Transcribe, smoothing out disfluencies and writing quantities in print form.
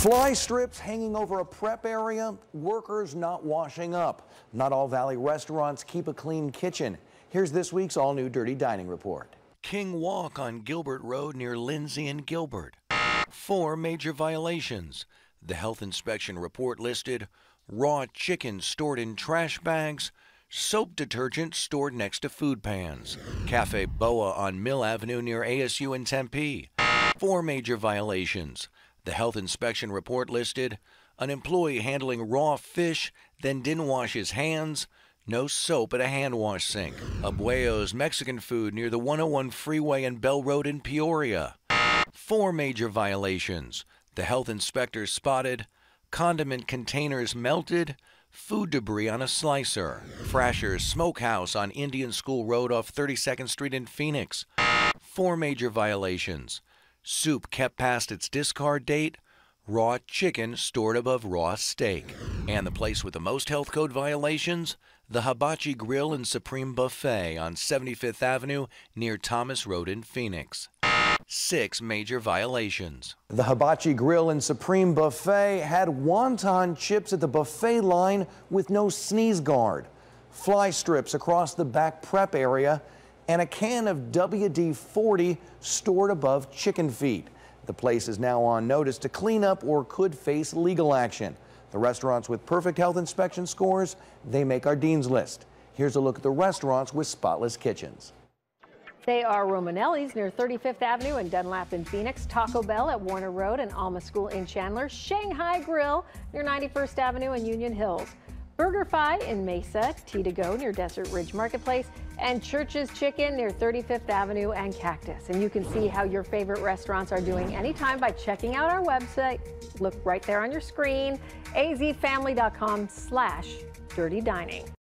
Fly strips hanging over a prep area, workers not washing up. Not all Valley restaurants keep a clean kitchen. Here's this week's all-new Dirty Dining report. King Walk on Gilbert Road near Lindsay and Gilbert. 4 major violations. The health inspection report listed raw chicken stored in trash bags, soap detergent stored next to food pans. Cafe Boa on Mill Avenue near ASU in Tempe. 4 major violations. The health inspection report listed an employee handling raw fish, then didn't wash his hands, no soap at a hand wash sink. Abuelo's Mexican food near the 101 freeway and Bell Road in Peoria. 4 major violations. The health inspector spotted condiment containers melted, food debris on a slicer. Frasher's Smokehouse on Indian School Road off 32nd Street in Phoenix. 4 major violations. Soup kept past its discard date, raw chicken stored above raw steak. And the place with the most health code violations, the Hibachi Grill and Supreme Buffet on 75th Avenue near Thomas Road in Phoenix. 6 major violations. The Hibachi Grill and Supreme Buffet had wonton chips at the buffet line with no sneeze guard, fly strips across the back prep area, and a can of WD-40 stored above chicken feet. The place is now on notice to clean up or could face legal action. The restaurants with perfect health inspection scores, they make our Dean's List. Here's a look at the restaurants with spotless kitchens. They are Romanelli's near 35th Avenue and Dunlap in Phoenix, Taco Bell at Warner Road and Alma School in Chandler, Shanghai Grill near 91st Avenue and Union Hills, BurgerFi in Mesa, Tea2Go near Desert Ridge Marketplace, and Church's Chicken near 35th Avenue and Cactus. And you can see how your favorite restaurants are doing anytime by checking out our website. Look right there on your screen, azfamily.com/dirty dining.